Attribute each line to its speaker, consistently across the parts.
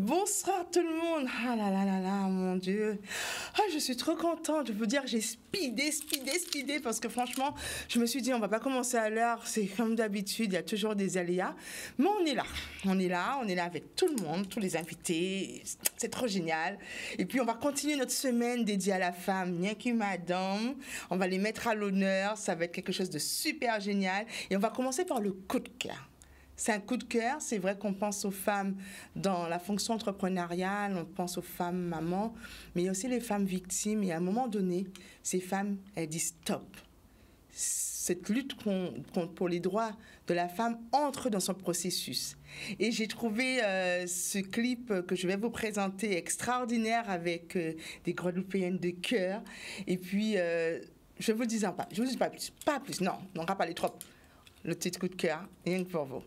Speaker 1: Bonsoir tout le monde. Ah là là là là, mon Dieu. Ah, je suis trop contente. Je peux dire que j'ai speedé parce que franchement, je me suis dit, on va pas commencer à l'heure. C'est comme d'habitude, il y a toujours des aléas. Mais on est là. On est là avec tout le monde, tous les invités. C'est trop génial. Et puis, on va continuer notre semaine dédiée à la femme. Bien que madame, on va les mettre à l'honneur. Ça va être quelque chose de super génial. Et on va commencer par le coup de cœur. C'est un coup de cœur. C'est vrai qu'on pense aux femmes dans la fonction entrepreneuriale, on pense aux femmes mamans, mais il y a aussi les femmes victimes. Et à un moment donné, ces femmes, elles disent stop. Cette lutte pour les droits de la femme entre dans son processus. Et j'ai trouvé ce clip que je vais vous présenter extraordinaire avec des Guadeloupéennes de cœur. Et puis, je vous dis pas plus. Non, on va pas parler trop. Le petit coup de cœur, rien que pour vous.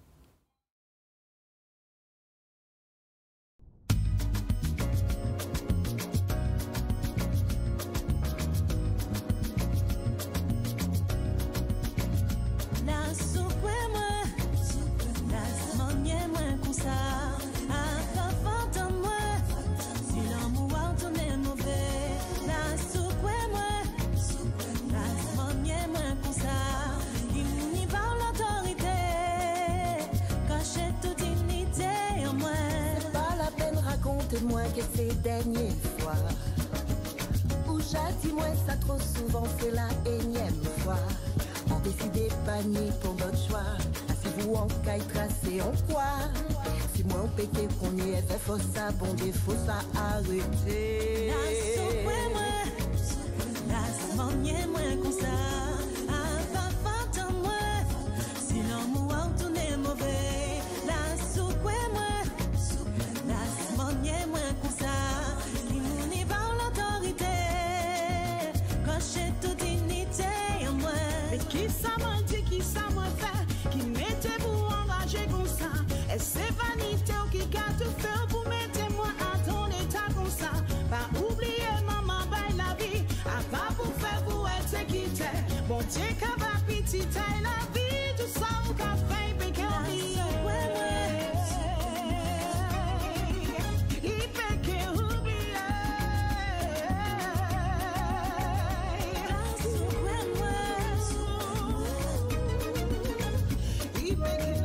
Speaker 2: Moi que c'est dernière fois où j'attends moi ça trop souvent c'est la énième fois on décide pas ni pour d'autres choix si vous en caille tracé en quoi si moi on pété qu'on y est fait faut ça bon défaut ça arrêter la manière moins comme ça
Speaker 3: c'est vanité qui a tout fait pour mettre moi à ton état comme ça. Pas oublier maman baille la vie, à pas pour faire pour être quitté. Bon Dieu qu'a va petit taille la vie, tout ça ou qu'a fait péquer en vie. Il péquer oublier. Il péquer.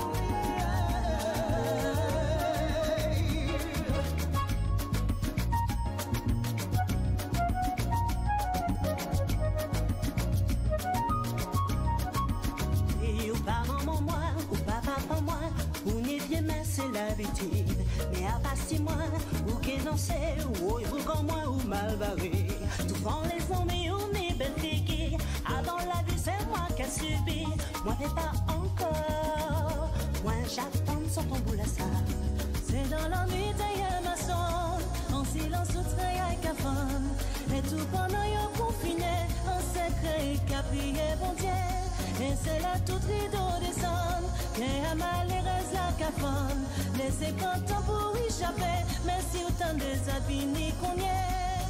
Speaker 2: Mais à part si moi, ou qu'est dansé, ou comme moi, ou mal barré. Tout prend les hommes, on est belle fille. Avant la vie, c'est moi qui ai subi. Moi, mais pas encore. Moi, j'attends sans ton boule à ça. C'est dans la nuit, d'ailleurs, ma sonne. En silence, sous très à cafone. Et tout pendant yon confiné, en secret, qu'a prié, bon Dieu. Et c'est là tout rideau descend. Et à malheureuse la cafone. Laissez content pour échapper, mais si autant des abîmes qu'on y est.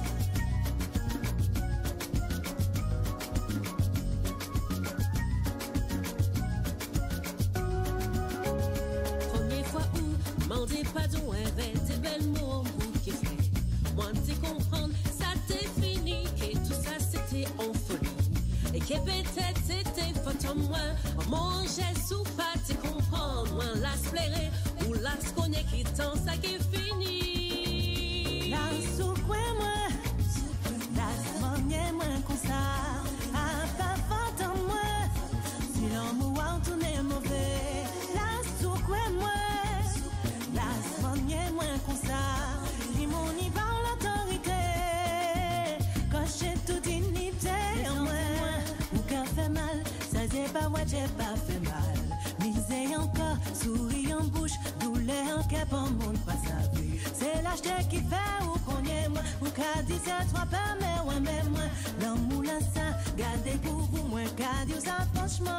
Speaker 4: Première fois où, m'en dis pas d'où avec tes belles mots, qui fait. Moi, t'es comprendre, ça t'est fini, et tout ça c'était en folie. Et que peut-être c'était faute en moi, manger sous pas t'es comprendre, moi la plairait. Ou la connaît qui t'en ça qui est fini.
Speaker 2: La soupe moi, la manière moi comme ça. À pas faute en moi, si l'amour en tourne mauvais. La soupe moi, la manière moi comme ça. Qui m'en y va l'autorité. Quand j'ai toute dignité en moi. Ou qu'un fait mal, ça c'est pas moi j'ai pas fait mal. Misé encore, souris en bouche. En cap en monde pas sa vue. C'est l'acheter qui fait ou qu'on y est moi. Ou qu'a dit c'est toi pas mais ouais même moi. L'amour là ça, gardez pour vous moi. Qu'a dit ça franchement.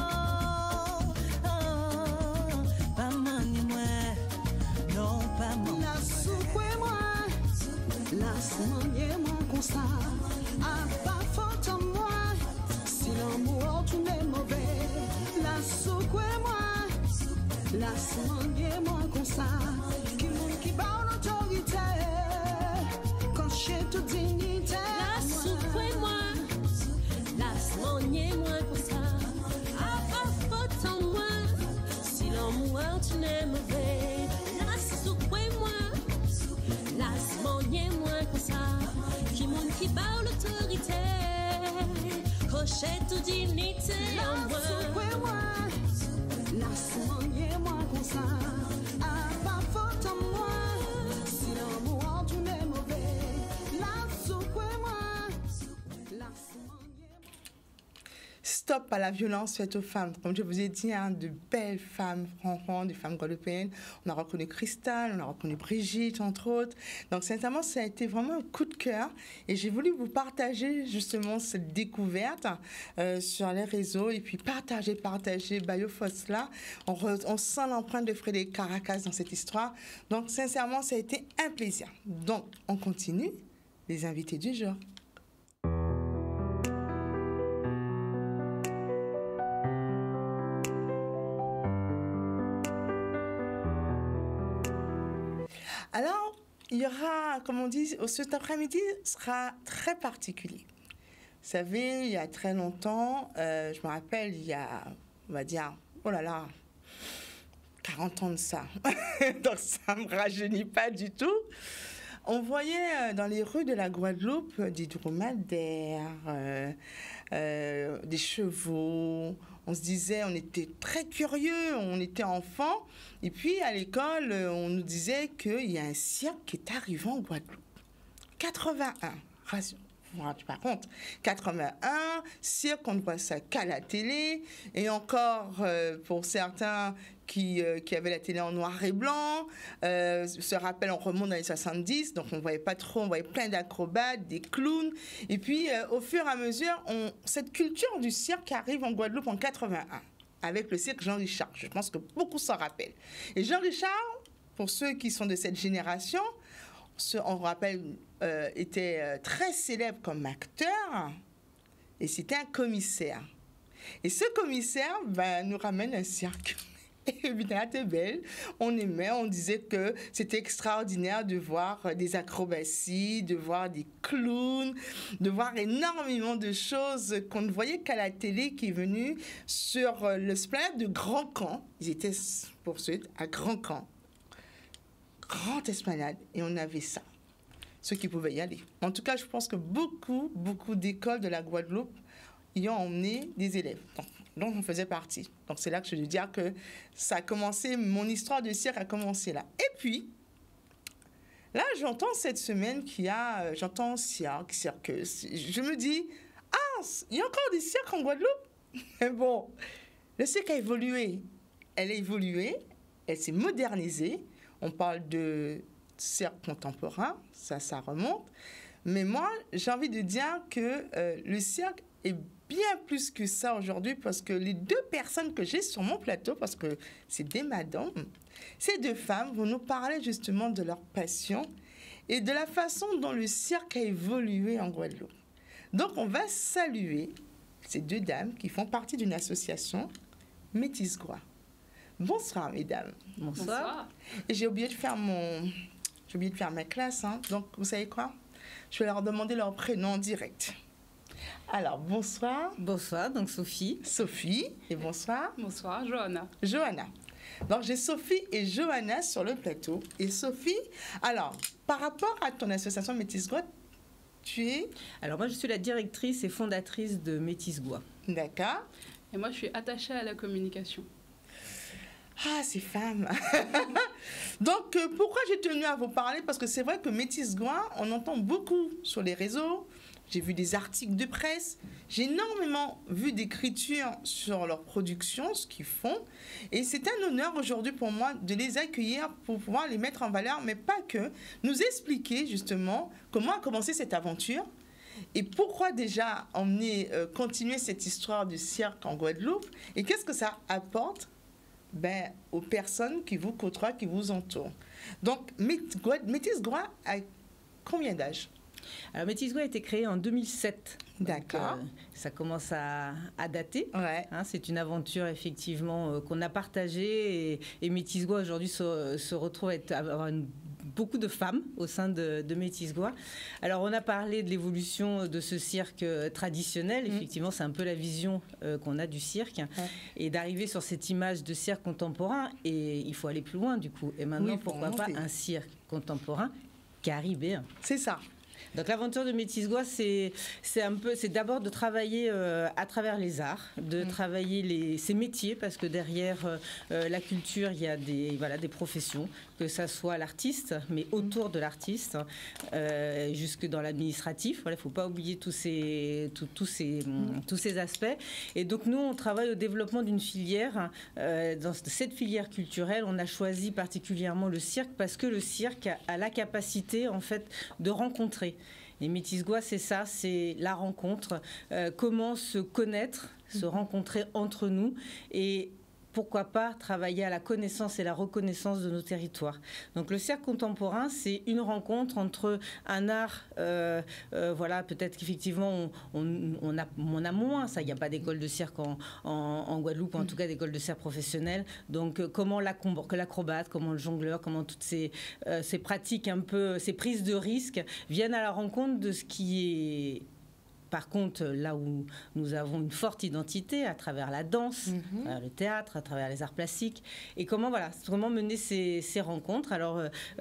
Speaker 2: Oh, pas mani moi. Non pas moi.
Speaker 3: La soupe moi. La semaine moi comme ça. A pas faute en moi. Si l'amour tout est mauvais. La soupe moi. La semaine moi comme ça.
Speaker 4: reprocher toute dignité en moi.
Speaker 1: Stop à la violence faite aux femmes. Comme je vous ai dit, hein, de belles femmes, franchement, des femmes guadeloupéennes. On a reconnu Cristal, on a reconnu Brigitte, entre autres. Donc, sincèrement, ça a été vraiment un coup de cœur. Et j'ai voulu vous partager justement cette découverte sur les réseaux. Et puis, partager Bayofos là. On sent l'empreinte de Frédéric Caracas dans cette histoire. Donc, sincèrement, ça a été un plaisir. Donc, on continue les invités du jour. Alors, il y aura, comme on dit, cet après-midi sera très particulier. Vous savez, il y a très longtemps, je me rappelle, il y a, on va dire, oh là là, 40 ans de ça. Donc, ça ne me rajeunit pas du tout. On voyait dans les rues de la Guadeloupe des dromadaires, des chevaux. On se disait, on était très curieux, on était enfants. Et puis, à l'école, on nous disait qu'il y a un cirque qui est arrivé en Guadeloupe. 81, vous vous rendez pas compte. 81, cirque, on ne voit ça qu'à la télé. Et encore, pour certains qui avaient la télé en noir et blanc, se rappelle, on remonte dans les 70, donc on ne voyait pas trop, on voyait plein d'acrobates, des clowns. Et puis, au fur et à mesure, cette culture du cirque arrive en Guadeloupe en 81, avec le cirque Jean Richard. Je pense que beaucoup s'en rappellent. Et Jean Richard, pour ceux qui sont de cette génération, on rappelle, était très célèbre comme acteur, et c'était un commissaire. Et ce commissaire nous ramène un cirque. Et évidemment, c'était belle. On aimait, on disait que c'était extraordinaire de voir des acrobaties, de voir des clowns, de voir énormément de choses qu'on ne voyait qu'à la télé, qui est venue sur l'esplanade de Grand Camp. Ils étaient poursuivis à Grand Camp. Grande esplanade. Et on avait ça. Ceux qui pouvaient y aller. En tout cas, je pense que beaucoup d'écoles de la Guadeloupe y ont emmené des élèves. Donc, on faisait partie. Donc, c'est là que je veux dire que ça a commencé, mon histoire de cirque a commencé là. Et puis, là, j'entends cette semaine j'entends cirque, circus. Je me dis, il y a encore des cirques en Guadeloupe. Mais bon, le cirque a évolué. Elle a évolué, elle s'est modernisée. On parle de cirque contemporain, ça remonte. Mais moi, j'ai envie de dire que le cirque est bien plus que ça aujourd'hui, parce que les deux personnes que j'ai sur mon plateau, parce que c'est des madames, ces deux femmes vont nous parler justement de leur passion et de la façon dont le cirque a évolué en Guadeloupe. Donc, on va saluer ces deux dames qui font partie d'une association Métis Gua. Bonsoir, mesdames.
Speaker 5: Bonsoir.
Speaker 1: Et j'ai oublié de faire ma classe, hein. Donc, vous savez quoi? Je vais leur demander leur prénom en direct. Alors, bonsoir.
Speaker 5: Bonsoir, donc Sophie.
Speaker 1: Sophie, et bonsoir.
Speaker 6: Bonsoir, Johanna.
Speaker 1: Johanna. Donc, j'ai Sophie et Johanna sur le plateau. Et Sophie, alors, par rapport à ton association Métis Gua, tu es...
Speaker 5: Alors, moi, je suis la directrice et fondatrice de Métis Gua.
Speaker 1: D'accord.
Speaker 6: Et moi, je suis attachée à la communication.
Speaker 1: Ah, ces femmes. Donc, pourquoi j'ai tenu à vous parler? Parce que c'est vrai que Métis Gua, on entend beaucoup sur les réseaux. J'ai vu des articles de presse. J'ai énormément vu d'écriture sur leur production, ce qu'ils font. Et c'est un honneur aujourd'hui pour moi de les accueillir pour pouvoir les mettre en valeur, mais pas que. Nous expliquer justement comment a commencé cette aventure et pourquoi déjà continuer cette histoire du cirque en Guadeloupe et qu'est-ce que ça apporte aux personnes qui vous côtoient, qui vous entourent. Donc, Métis Gua a combien d'âge?
Speaker 5: Alors, Métis Gua a été créé en 2007.
Speaker 1: D'accord.
Speaker 5: Donc, ça commence à dater.
Speaker 1: Ouais.
Speaker 5: Hein, c'est une aventure, effectivement, qu'on a partagée. Et Métis Gua, aujourd'hui, se retrouve à avoir beaucoup de femmes au sein de Métis Gua. Alors, on a parlé de l'évolution de ce cirque traditionnel. Effectivement, c'est un peu la vision qu'on a du cirque. Ouais. Et d'arriver sur cette image de cirque contemporain. Et il faut aller plus loin, du coup. Et maintenant, pourquoi pas un cirque contemporain caribéen?
Speaker 1: C'est ça.
Speaker 5: Donc l'aventure de Métis-Gouas, c'est d'abord de travailler à travers les arts, de travailler ces métiers, parce que derrière la culture, il y a des professions, que ça soit l'artiste, mais autour de l'artiste, jusque dans l'administratif. Voilà, il ne faut pas oublier tous ces aspects. Et donc nous, on travaille au développement d'une filière. Dans cette filière culturelle, on a choisi particulièrement le cirque, parce que le cirque a la capacité, en fait, de rencontrer. Et Métis-Gouas, c'est ça, c'est la rencontre. Comment se connaître, se rencontrer entre nous et pourquoi pas travailler à la connaissance et la reconnaissance de nos territoires. Donc le cirque contemporain, c'est une rencontre entre un art, peut-être qu'effectivement on a moins, ça, il n'y a pas d'école de cirque en Guadeloupe, en tout cas d'école de cirque professionnelle. Donc comment l'acrobate, comment le jongleur, comment toutes ces pratiques un peu, ces prises de risques viennent à la rencontre de ce qui est... Par contre, là où nous avons une forte identité, à travers la danse, à travers le théâtre, à travers les arts plastiques, et comment mener ces rencontres. Alors,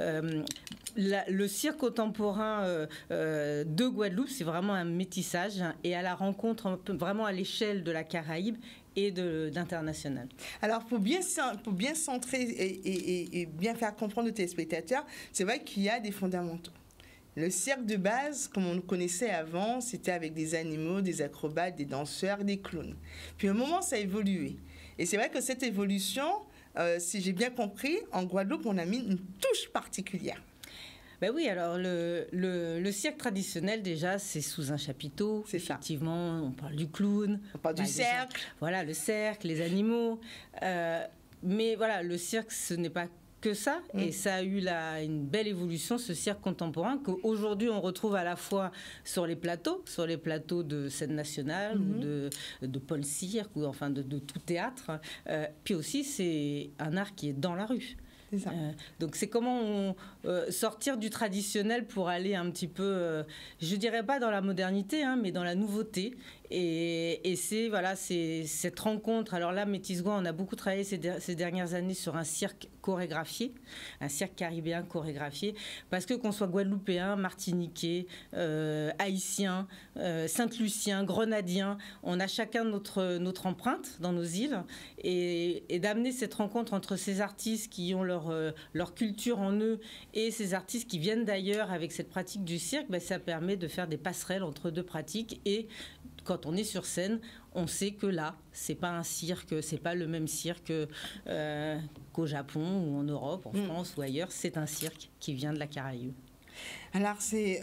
Speaker 5: le cirque contemporain de Guadeloupe, c'est vraiment un métissage, et à la rencontre vraiment à l'échelle de la Caraïbe et d'international.
Speaker 1: Alors, pour bien centrer et bien faire comprendre aux téléspectateurs, c'est vrai qu'il y a des fondamentaux. Le cirque de base, comme on le connaissait avant, c'était avec des animaux, des acrobates, des danseurs, des clowns. Puis au moment, ça a évolué. Et c'est vrai que cette évolution, si j'ai bien compris, en Guadeloupe, on a mis une touche particulière.
Speaker 5: Ben oui, alors le cirque traditionnel, déjà, c'est sous un chapiteau.
Speaker 1: C'est ça.
Speaker 5: Effectivement, on parle du clown.
Speaker 1: On parle du cercle.
Speaker 5: Voilà, le cercle, les animaux. Mais voilà, le cirque, ce n'est pas que ça, et ça a eu une belle évolution, ce cirque contemporain, qu'aujourd'hui on retrouve à la fois sur les plateaux de scène nationale ou de Paul Cirque, ou enfin de tout théâtre, puis aussi c'est un art qui est dans la rue. Donc c'est comment sortir du traditionnel pour aller un petit peu, je dirais pas dans la modernité, mais dans la nouveauté. Et c'est cette rencontre. Alors là, Métis-Gouas, on a beaucoup travaillé ces dernières années sur un cirque chorégraphié, un cirque caribéen chorégraphié, parce que qu'on soit guadeloupéen, martiniquais, haïtien, saint-lucien, grenadien, on a chacun notre empreinte dans nos îles, et d'amener cette rencontre entre ces artistes qui ont leur culture en eux et ces artistes qui viennent d'ailleurs avec cette pratique du cirque, ça permet de faire des passerelles entre deux pratiques. Et quand on est sur scène, on sait que là, c'est pas un cirque, c'est pas le même cirque qu'au Japon ou en Europe, en France ou ailleurs. C'est un cirque qui vient de la Caraïbe.
Speaker 1: Alors c'est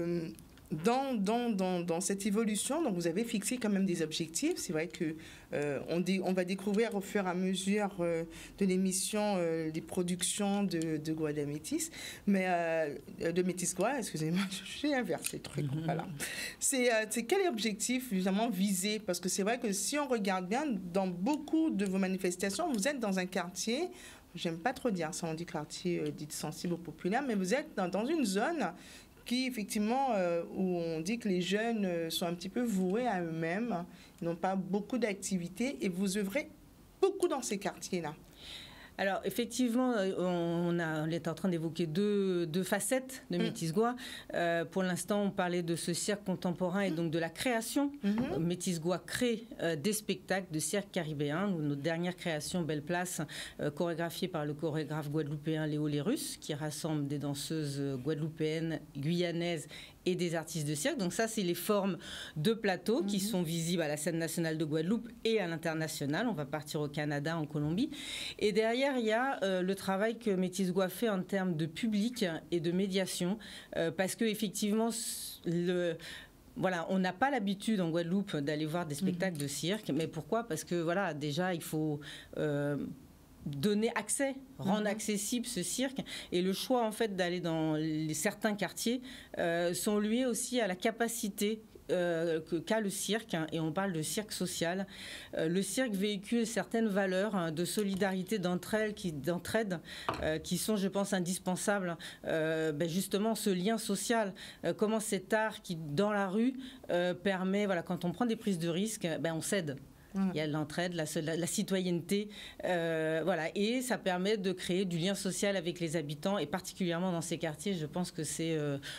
Speaker 1: dans cette évolution, donc vous avez fixé quand même des objectifs. C'est vrai que on va découvrir au fur et à mesure de l'émission les productions de Guada Métis, mais de Métis-Gouas, excusez-moi, j'ai inversé le truc. Voilà. C'est quel est l'objectif justement visé? Parce que c'est vrai que si on regarde bien, dans beaucoup de vos manifestations, vous êtes dans un quartier. J'aime pas trop dire ça, on dit quartier dit sensible ou populaire, mais vous êtes dans une zone qui, effectivement, où on dit que les jeunes sont un petit peu voués à eux-mêmes, ils n'ont pas beaucoup d'activités, et vous œuvrez beaucoup dans ces quartiers-là.
Speaker 5: Alors, effectivement, on est en train d'évoquer deux facettes de Métis-Gouas. Pour l'instant, on parlait de ce cirque contemporain et donc de la création. Métis-Gouas crée des spectacles de cirque caribéen. Notre dernière création, Belle Place, chorégraphiée par le chorégraphe guadeloupéen Léo Lérus, qui rassemble des danseuses guadeloupéennes, guyanaises et des artistes de cirque. Donc ça, c'est les formes de plateau qui sont visibles à la scène nationale de Guadeloupe et à l'international. On va partir au Canada, en Colombie. Et derrière, il y a le travail que Métis-Gouas fait en termes de public et de médiation, parce qu'effectivement, on n'a pas l'habitude en Guadeloupe d'aller voir des spectacles de cirque. Mais pourquoi? Parce que déjà, il faut donner accès, rendre accessible ce cirque, et le choix en fait d'aller dans certains quartiers sont liés aussi à la capacité qu'a le cirque, et on parle de cirque social. Le cirque véhicule certaines valeurs de solidarité, d'entraide, qui sont, je pense, indispensables. Justement, ce lien social, comment cet art qui, dans la rue, permet, quand on prend des prises de risques, on s'aide. Il y a l'entraide, la citoyenneté, voilà, et ça permet de créer du lien social avec les habitants, et particulièrement dans ces quartiers, je pense que c'est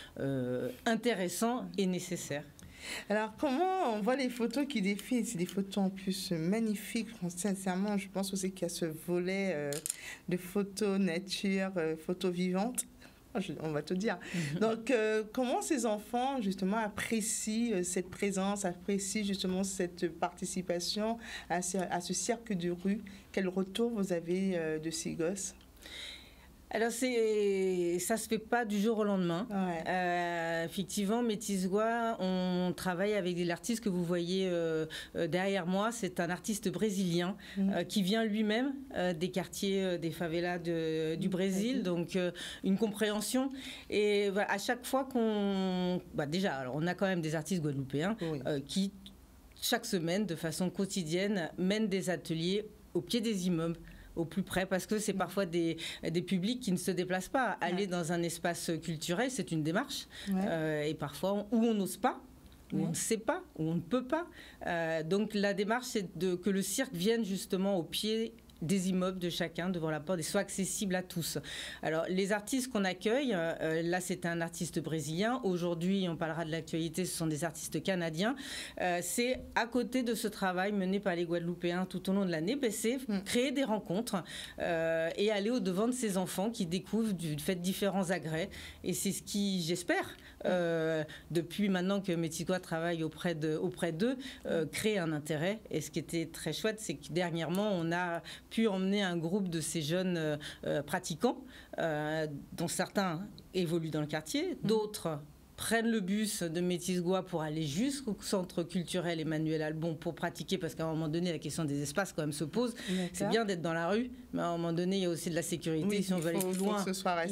Speaker 5: intéressant et nécessaire.
Speaker 1: Alors, comment on voit les photos qui défilent? C'est des photos en plus magnifiques. Sincèrement, je pense aussi qu'il y a ce volet de photos nature, photos vivantes. On va te dire. Donc, comment ces enfants, justement, apprécient cette présence, apprécient justement cette participation à ce cirque de rue? Quel retour vous avez de ces gosses?
Speaker 5: Alors, ça se fait pas du jour au lendemain.
Speaker 1: Ouais.
Speaker 5: Effectivement, Métisgois, on travaille avec l'artiste que vous voyez derrière moi. C'est un artiste brésilien qui vient lui-même des quartiers des favelas du Brésil. Donc, une compréhension. Et voilà, à chaque fois déjà, alors, on a quand même des artistes guadeloupéens qui, chaque semaine, de façon quotidienne, mènent des ateliers au pied des immeubles, au plus près, parce que c'est parfois des publics qui ne se déplacent pas. Aller dans un espace culturel, c'est une démarche, et parfois où on n'ose pas, où on ne sait pas, où on ne peut pas. Donc la démarche, c'est que le cirque vienne justement au pied des immeubles de chacun, devant la porte, et soit accessible à tous. Alors, les artistes qu'on accueille, là, c'est un artiste brésilien. Aujourd'hui, on parlera de l'actualité, ce sont des artistes canadiens. C'est à côté de ce travail mené par les Guadeloupéens tout au long de l'année, c'est créer des rencontres et aller au-devant de ces enfants qui découvrent du fait différents agrès. Et c'est ce qui, j'espère, depuis maintenant que Métisgois travaille auprès d'eux, crée un intérêt. Et ce qui était très chouette, c'est que dernièrement, on a pu emmener un groupe de ces jeunes pratiquants, dont certains évoluent dans le quartier, d'autres prennent le bus de Métisgois pour aller jusqu'au centre culturel Emmanuel Albon pour pratiquer, parce qu'à un moment donné, la question des espaces quand même se pose. C'est bien d'être dans la rue, mais à un moment donné, il y a aussi de la sécurité.
Speaker 1: Oui,
Speaker 5: si on veut aller plus loin,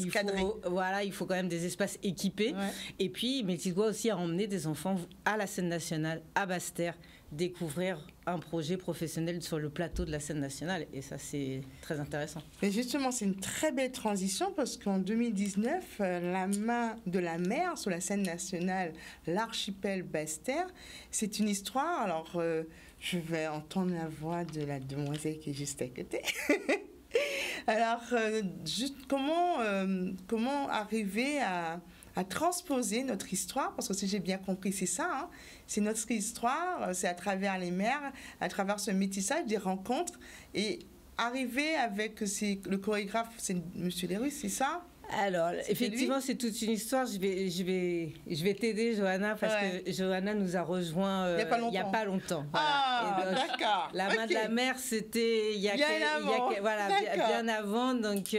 Speaker 5: il faut quand même des espaces équipés. Et puis, Métisgois aussi a emmené des enfants à la scène nationale, à Basse-Terre, découvrir un projet professionnel sur le plateau de la scène nationale. Et ça, c'est très intéressant.
Speaker 1: Et justement, c'est une très belle transition parce qu'en 2019, La main de la mer sur la scène nationale, l'archipel Basse-Terre, c'est une histoire. Alors, je vais entendre la voix de la demoiselle qui est juste à côté. Alors, juste comment arriver à transposer notre histoire, parce que si j'ai bien compris, c'est ça, hein, c'est notre histoire, c'est à travers les mers, à travers ce métissage, des rencontres, et arriver avec le chorégraphe, c'est M. Lérus, c'est ça?
Speaker 5: Alors, effectivement, c'est toute une histoire. Je vais t'aider, Johanna, parce que Johanna nous a rejoint il n'y a pas longtemps.
Speaker 1: Voilà. Ah, d'accord.
Speaker 5: La main de la mer, c'était bien avant. Donc,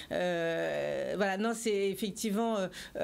Speaker 5: voilà, non, c'est effectivement...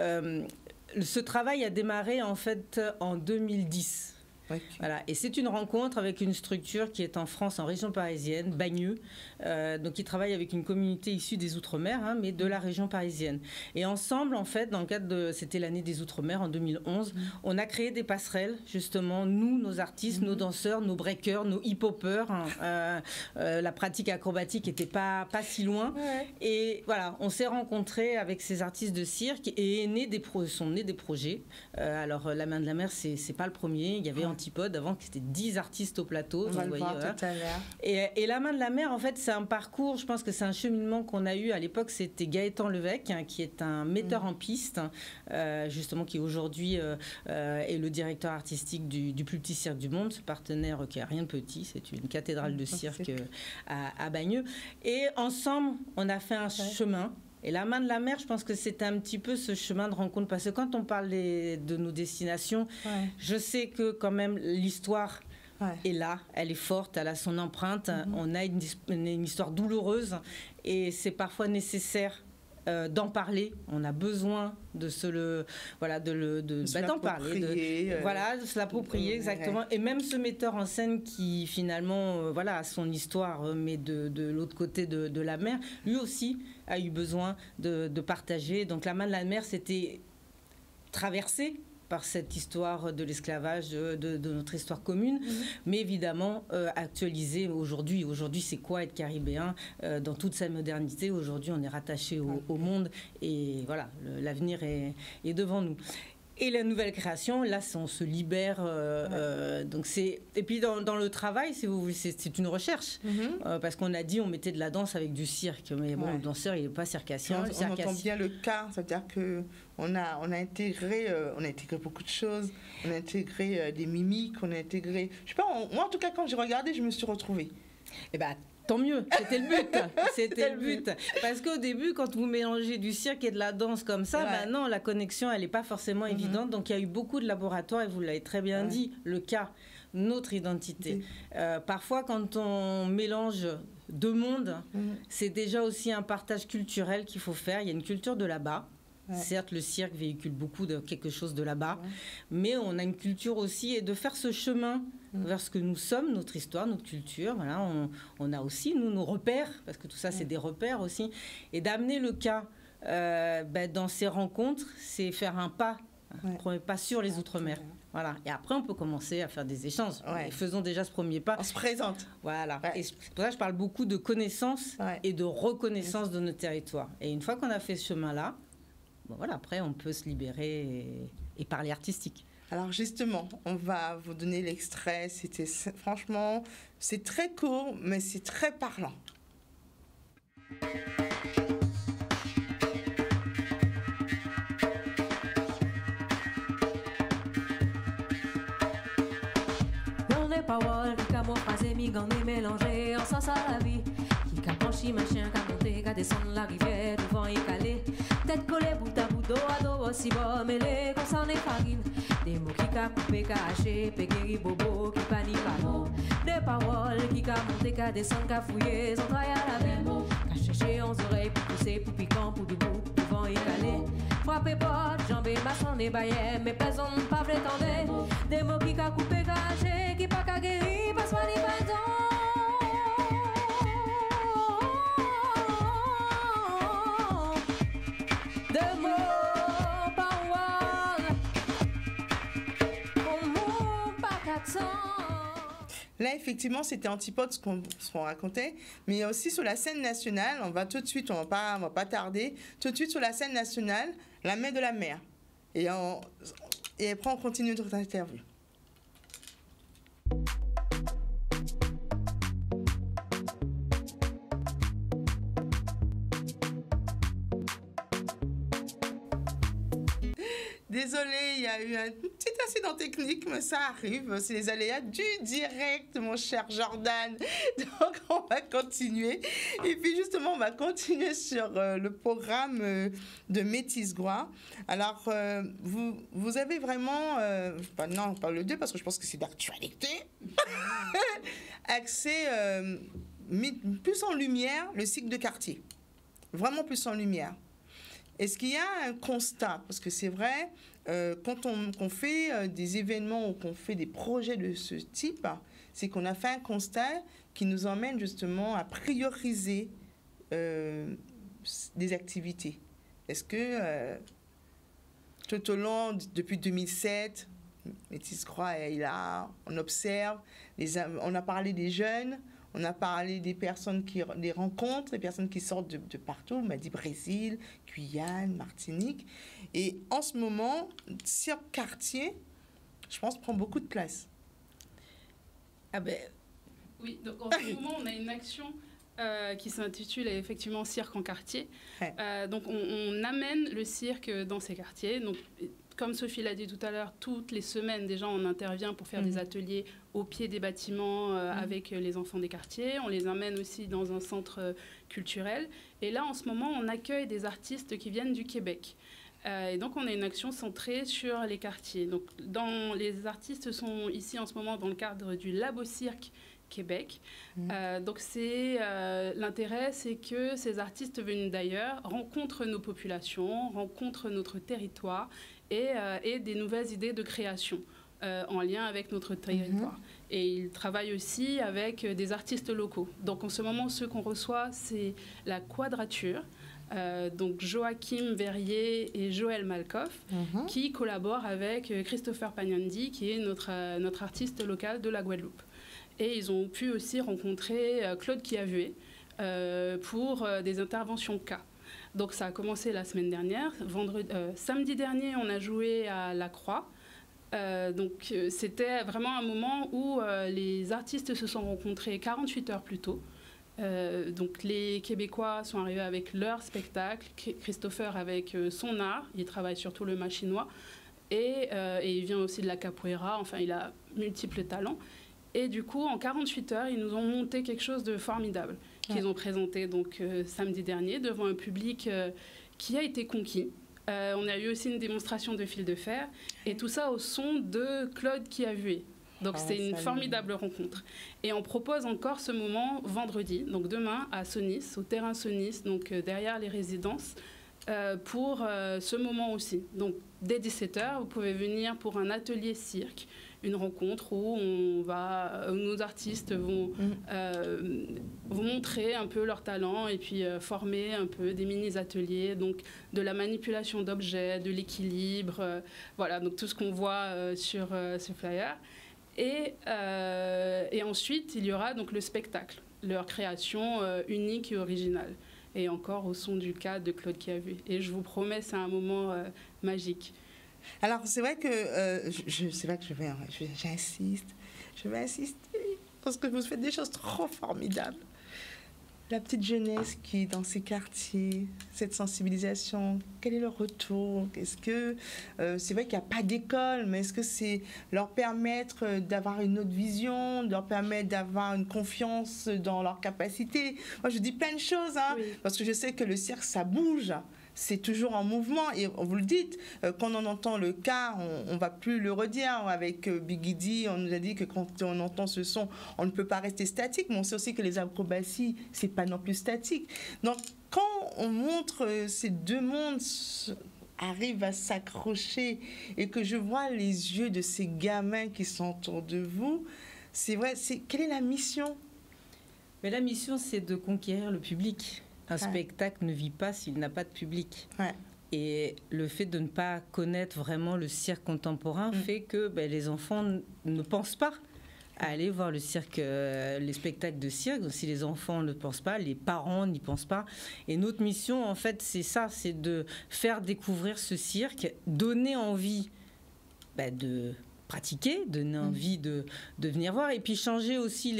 Speaker 5: ce travail a démarré, en fait, en 2010. Voilà. Et c'est une rencontre avec une structure qui est en France, en région parisienne, Bagneux, donc qui travaille avec une communauté issue des Outre-mer, hein, mais de la région parisienne. Et ensemble, en fait, dans le cadre c'était l'année des Outre-mer en 2011, on a créé des passerelles, justement, nous, nos artistes, nos danseurs, nos breakers, nos hip-hoppers. Hein, la pratique acrobatique n'était pas si loin. Et voilà, on s'est rencontrés avec ces artistes de cirque et sont nés des projets. Alors, La main de la mer, c'est pas le premier. Il y avait Antipode avant, qui c'était 10 artistes au plateau.
Speaker 1: On va le voir tout à l'heure.
Speaker 5: Et La main de la mer, en fait, c'est un parcours, je pense que c'est un cheminement qu'on a eu à l'époque. C'était Gaëtan Levesque, hein, qui est un metteur en piste, justement, qui aujourd'hui est le directeur artistique du plus petit cirque du monde, ce partenaire qui n'a rien de petit, c'est une cathédrale de cirque à Bagneux. Et ensemble, on a fait un chemin. Et La main de la mer, je pense que c'est un petit peu ce chemin de rencontre. Parce que quand on parle de nos destinations, je sais que quand même l'histoire est là, elle est forte, elle a son empreinte. On a une histoire douloureuse et c'est parfois nécessaire d'en parler. On a besoin de d'en parler, de se l'approprier exactement. Et même ce metteur en scène qui finalement a son histoire, mais de l'autre côté de la mer, lui aussi a eu besoin de partager. Donc La main de la mer, c'était traversé par cette histoire de l'esclavage, de notre histoire commune, mais évidemment actualisée aujourd'hui. Aujourd'hui, c'est quoi être caribéen dans toute sa modernité? Aujourd'hui, on est rattaché au monde et voilà, l'avenir est devant nous. Et la nouvelle création, là, on se libère. Donc et puis dans le travail, c'est une recherche. Parce qu'on a dit on mettait de la danse avec du cirque. Mais bon, le danseur, il n'est pas circassien.
Speaker 1: On entend bien le cas, c'est-à-dire qu'on a intégré beaucoup de choses. On a intégré des mimiques, on a intégré... Je sais pas, moi en tout cas, quand j'ai regardé, je me suis retrouvée.
Speaker 5: Eh ben, tant mieux, c'était le but. C'était le but. Parce qu'au début, quand vous mélangez du cirque et de la danse comme ça, non, la connexion, elle n'est pas forcément évidente. Donc, il y a eu beaucoup de laboratoires, et vous l'avez très bien dit, le cas, notre identité. Parfois, quand on mélange deux mondes, c'est déjà aussi un partage culturel qu'il faut faire. Il y a une culture de là-bas. Certes, le cirque véhicule beaucoup de quelque chose de là-bas, mais on a une culture aussi, et de faire ce chemin vers ce que nous sommes, notre histoire, notre culture. Voilà, on a aussi, nous, nos repères, parce que tout ça, c'est des repères aussi. Et d'amener le cas dans ces rencontres, c'est faire un pas, pas sur les Outre-mer. Voilà. Et après, on peut commencer à faire des échanges. Et faisons déjà ce premier pas.
Speaker 1: On se présente.
Speaker 5: Voilà. Et c'est pour ça que je parle beaucoup de connaissance et de reconnaissance de notre territoire. Et une fois qu'on a fait ce chemin-là, voilà, après, on peut se libérer et parler artistique.
Speaker 1: Alors justement, on va vous donner l'extrait. Franchement, c'est très court, mais c'est très parlant.
Speaker 7: On n'est pas wall, qui a mon phrasé, mi gagné, mélangé, en sens à la vie. Qui a franchi, machin, qui a monté, qui a descendu la rivière, devant y caler. Tête collée, bout à bout, dos à dos, aussi bas, mêlé, comme ça, on est farine. Des mots qui a coupé, qui a haché, péguéri, bobo, qui panique pas mot. Des paroles qui a monté, qui a descendu, qui a fouillé, sans travail à la vie. Qui a cherché 11 oreilles, pour pousser, pour piquant, pour debout, devant y caler. Frappé porte, jambé, maçon, des baillets, mais personne ne pas prétendait. Des mots qui a coupé, qui a haché, qui pas qu'à guérir, pas soin ni pardon.
Speaker 1: Là, effectivement, c'était Antipode, ce qu'on racontait, mais aussi sur la scène nationale, on va pas tarder, tout de suite sur la scène nationale, La Main de la Mer. Et après, on continue notre interview. Désolée, il y a eu un petit incident technique, mais ça arrive. C'est les aléas du direct, mon cher Jordan. Donc, on va continuer. Et puis, justement, on va continuer sur le programme de Métis-Gwa. Alors, vous avez vraiment... non, on parle le 2 parce que je pense que c'est d'actualité. Accès mis plus en lumière le cycle de quartier. Vraiment plus en lumière. Est-ce qu'il y a un constat? Parce que c'est vrai, quand on fait des événements ou qu'on fait des projets de ce type, c'est qu'on a fait un constat qui nous emmène justement à prioriser des activités. Est-ce que tout au long, depuis 2007, Métis-Gwa est là, on observe, on a parlé des jeunes, on a parlé des personnes des rencontres, des personnes qui sortent de partout, on m'a dit Brésil, Guyane, Martinique. Et en ce moment, Cirque Quartier, je pense, prend beaucoup de place.
Speaker 5: Ah ben...
Speaker 6: Oui, donc en ce moment, on a une action qui s'intitule effectivement Cirque en quartier. Donc on amène le cirque dans ces quartiers. Donc, comme Sophie l'a dit tout à l'heure, toutes les semaines, déjà, on intervient pour faire des ateliers au pied des bâtiments avec les enfants des quartiers. On les emmène aussi dans un centre culturel. Et là, en ce moment, on accueille des artistes qui viennent du Québec. Et donc, on a une action centrée sur les quartiers. Donc, les artistes sont ici en ce moment dans le cadre du Labo Cirque Québec. Donc l'intérêt, c'est que ces artistes venus d'ailleurs rencontrent nos populations, rencontrent notre territoire et des nouvelles idées de création en lien avec notre territoire. Et ils travaillent aussi avec des artistes locaux. Donc en ce moment, ceux qu'on reçoit, c'est la Quadrature, donc Joachim Verrier et Joël Malkoff, qui collaborent avec Christopher Pagnandi, qui est notre artiste local de la Guadeloupe. Et ils ont pu aussi rencontrer Claude Kiavué pour des interventions cas. Donc ça a commencé la semaine dernière. Samedi dernier, on a joué à La Croix. C'était vraiment un moment où les artistes se sont rencontrés 48 heures plus tôt. Donc les Québécois sont arrivés avec leur spectacle, Christopher avec son art, il travaille surtout le machinois, et il vient aussi de la capoeira, enfin il a multiples talents. Et du coup, en 48 heures, ils nous ont monté quelque chose de formidable qu'ils ont présenté donc, samedi dernier devant un public qui a été conquis. On a eu aussi une démonstration de fil de fer, et tout ça au son de Claude Kiavué. Donc c'est une formidable rencontre. Et on propose encore ce moment vendredi, donc demain à Sonis, au terrain Sonis, donc derrière les résidences, pour ce moment aussi. Donc dès 17h, vous pouvez venir pour un atelier cirque, une rencontre où nos artistes vont vous montrer un peu leur talent et puis former un peu des mini-ateliers, donc de la manipulation d'objets, de l'équilibre, voilà, donc tout ce qu'on voit sur ce flyer. Et ensuite, il y aura donc le spectacle, leur création unique et originale. Et encore au son du cadre de Claude Kiavué. Et je vous promets, c'est un moment magique.
Speaker 1: Alors, c'est vrai que j'insiste, je vais insister, parce que vous faites des choses trop formidables. La petite jeunesse qui est dans ces quartiers, cette sensibilisation, quel est leur retour? Est-ce que c'est vrai qu'il n'y a pas d'école, mais est-ce que c'est leur permettre d'avoir une autre vision, de leur permettre d'avoir une confiance dans leurs capacités? Moi, je dis plein de choses, hein, oui. Parce que je sais que le cirque, ça bouge. C'est toujours en mouvement, et vous le dites, quand on entend le cas, on ne va plus le redire. Avec Biggie D, on nous a dit que quand on entend ce son, on ne peut pas rester statique, mais on sait aussi que les acrobaties, ce n'est pas non plus statique. Donc, quand on montre ces deux mondes arrivent à s'accrocher, et que je vois les yeux de ces gamins qui sont autour de vous, c'est vrai, quelle est la mission?
Speaker 5: Mais la mission, c'est de conquérir le public. Un spectacle ne vit pas s'il n'a pas de public. Ouais. Et le fait de ne pas connaître vraiment le cirque contemporain fait que les enfants ne pensent pas à aller voir le cirque, les spectacles de cirque. Donc, si les enfants ne pensent pas, les parents n'y pensent pas. Et notre mission, en fait, c'est ça, c'est de faire découvrir ce cirque, donner envie de pratiquer, donner envie de venir voir, et puis changer aussi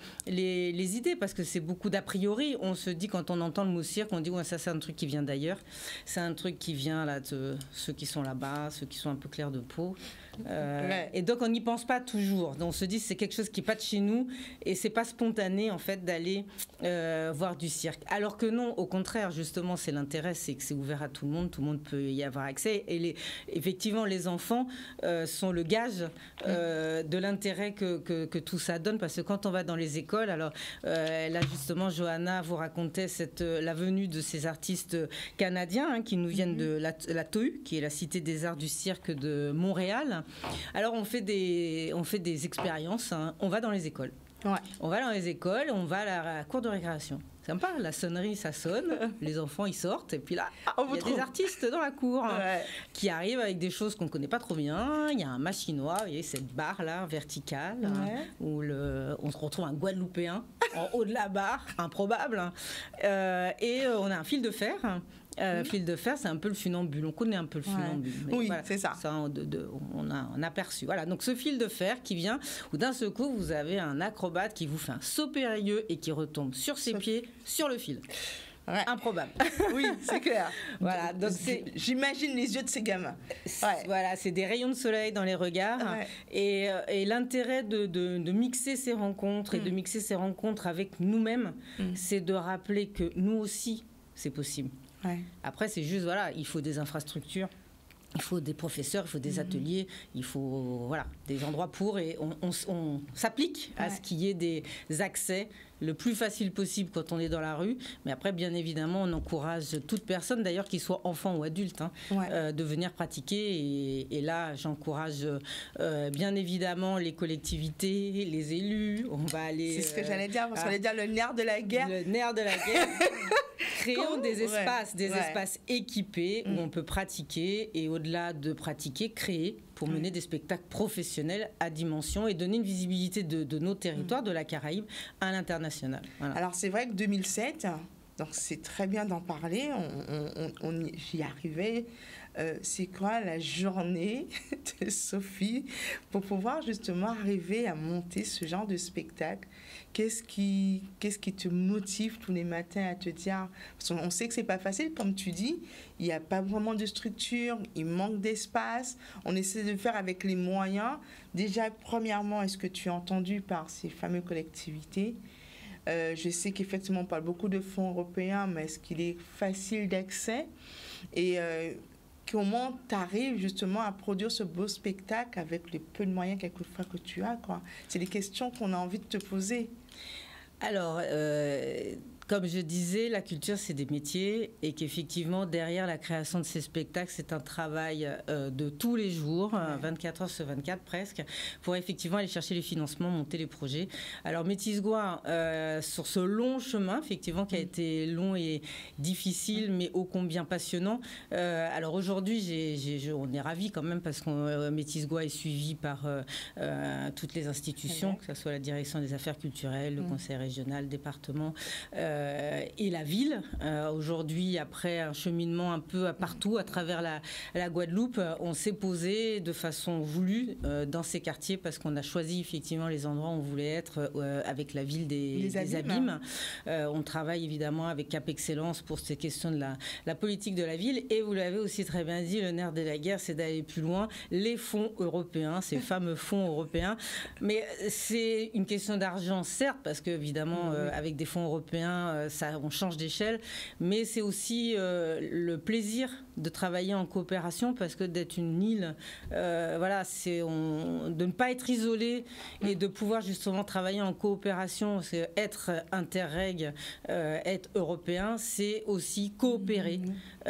Speaker 5: les idées, parce que c'est beaucoup d'a priori. On se dit, quand on entend le mot cirque, on dit ouais, ça c'est un truc qui vient d'ailleurs, c'est un truc qui vient là de ceux qui sont là-bas, ceux qui sont un peu clairs de peau. Et donc on n'y pense pas toujours. Donc on se dit c'est quelque chose qui n'est pas de chez nous, et c'est pas spontané en fait d'aller voir du cirque. Alors que non, au contraire, justement, c'est l'intérêt, c'est que c'est ouvert à tout le monde peut y avoir accès. Et effectivement, les enfants sont le gage de l'intérêt que tout ça donne, parce que quand on va dans les écoles, alors là justement, Johanna vous racontait la venue de ces artistes canadiens qui nous viennent de la TOU, qui est la Cité des Arts du Cirque de Montréal. Alors on fait des expériences, hein. On va dans les écoles. Ouais. On va dans les écoles, on va à la cour de récréation. Sympa, la sonnerie, ça sonne, les enfants, ils sortent, et puis là, il y a des artistes dans la cour qui arrivent avec des choses qu'on ne connaît pas trop bien. Il y a un machinois, vous voyez, cette barre-là, verticale, où on se retrouve un Guadeloupéen en haut de la barre, improbable. Et on a un fil de fer. Fil de fer, c'est un peu le funambule. On connaît un peu le funambule. Mais
Speaker 1: oui, voilà, c'est ça.
Speaker 5: On a un aperçu. Voilà, donc ce fil de fer qui vient, où d'un seul coup, vous avez un acrobate qui vous fait un saut périlleux et qui retombe sur ses pieds, sur le fil. Ouais. Improbable.
Speaker 1: Oui, c'est clair.
Speaker 5: Voilà, donc
Speaker 1: j'imagine les yeux de ces gamins.
Speaker 5: Voilà, c'est des rayons de soleil dans les regards. Et l'intérêt de mixer ces rencontres et de mixer ces rencontres avec nous-mêmes, c'est de rappeler que nous aussi, c'est possible. Ouais. Après, c'est juste, voilà, il faut des infrastructures, il faut des professeurs, il faut des ateliers, il faut des endroits pour, et on s'applique à ce qu'il y ait des accès le plus facile possible quand on est dans la rue. Mais après, bien évidemment, on encourage toute personne, d'ailleurs, qu'il soit enfant ou adulte, de venir pratiquer. Et là, j'encourage bien évidemment les collectivités, les élus. On va aller...
Speaker 1: C'est ce que j'allais dire, parce qu'on allait dire le nerf de la guerre.
Speaker 5: Le nerf de la guerre. Créons des espaces équipés où on peut pratiquer, et au-delà de pratiquer, créer pour mener des spectacles professionnels à dimension et donner une visibilité de nos territoires, de la Caraïbe, à l'international.
Speaker 1: Voilà. Alors c'est vrai que 2007, Donc c'est très bien d'en parler, j'y arrivais. C'est quoi la journée de Sophie pour pouvoir justement arriver à monter ce genre de spectacle? Qu'est-ce qui te motive tous les matins à te dire, parce qu'on sait que c'est pas facile, comme tu dis, il n'y a pas vraiment de structure, il manque d'espace, on essaie de faire avec les moyens. Déjà, premièrement, est-ce que tu es entendu par ces fameuses collectivités? Je sais qu'effectivement, on parle beaucoup de fonds européens, mais est-ce qu'il est facile d'accès? Et comment tu arrives justement à produire ce beau spectacle avec le peu de moyens quelquefois que tu as, quoi? C'est des questions qu'on a envie de te poser.
Speaker 5: Alors, comme je disais, la culture, c'est des métiers et qu'effectivement, derrière la création de ces spectacles, c'est un travail de tous les jours, 24 heures sur 24 presque, pour effectivement aller chercher les financements, monter les projets. Alors, Métis-Gouin, sur ce long chemin, effectivement, qui a été long et difficile, mais ô combien passionnant. Alors, aujourd'hui, on est ravis quand même parce que Métis-Gouin est suivi par toutes les institutions, que ce soit la direction des affaires culturelles, le conseil régional, le département, et la ville. Aujourd'hui, après un cheminement un peu partout à travers la Guadeloupe, on s'est posé de façon voulue dans ces quartiers parce qu'on a choisi effectivement les endroits où on voulait être avec la ville des Abîmes. On travaille évidemment avec Cap Excellence pour ces questions de la politique de la ville et vous l'avez aussi très bien dit, le nerf de la guerre, c'est d'aller plus loin. Les fonds européens, ces fameux fonds européens, mais c'est une question d'argent certes parce que évidemment avec des fonds européens on change d'échelle, mais c'est aussi le plaisir de travailler en coopération parce que d'être une île, voilà, de ne pas être isolé et de pouvoir justement travailler en coopération, parce que être interreg, être européen, c'est aussi coopérer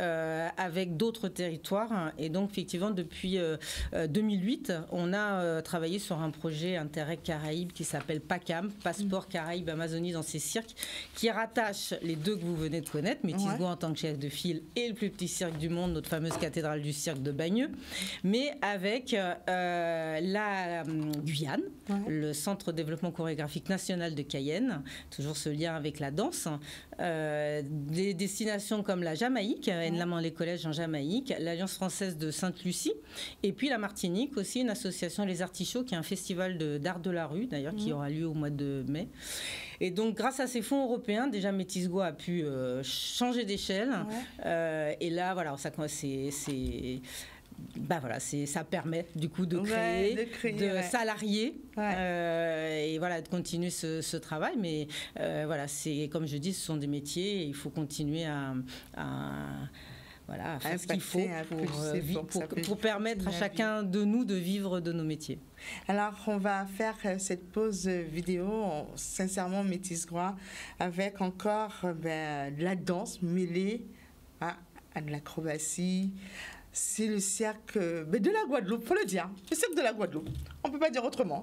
Speaker 5: avec d'autres territoires. Et donc, effectivement, depuis 2008, on a travaillé sur un projet Interreg Caraïbes qui s'appelle PACAM, Passeport Caraïbes Amazonie dans ses cirques, qui rattache les deux que vous venez de connaître, Métis-Gouin en tant que chef de file et le plus petit cirque du monde, notre fameuse cathédrale du cirque de Bagneux, mais avec la Guyane, le Centre de développement chorégraphique national de Cayenne, toujours ce lien avec la danse, des destinations comme la Jamaïque, Enlaman les collèges en Jamaïque, l'Alliance française de Sainte-Lucie, et puis la Martinique aussi, une association Les Artichauts, qui est un festival d'art de la rue, d'ailleurs, qui aura lieu au mois de mai. Et donc, grâce à ces fonds européens, déjà Métis-Gouin a pu changer d'échelle. Et là, voilà, ça permet du coup de créer, de salarier et voilà, de continuer ce travail. Mais voilà, c'est comme je dis, ce sont des métiers et il faut continuer à faire ce qu'il faut pour permettre à chacun de nous de vivre de nos métiers.
Speaker 1: Alors, on va faire cette pause vidéo, sincèrement, Métis-Gouin, avec encore de la danse mêlée à de l'acrobatie. C'est le cirque de la Guadeloupe, il faut le dire. Le cirque de la Guadeloupe. On ne peut pas dire autrement.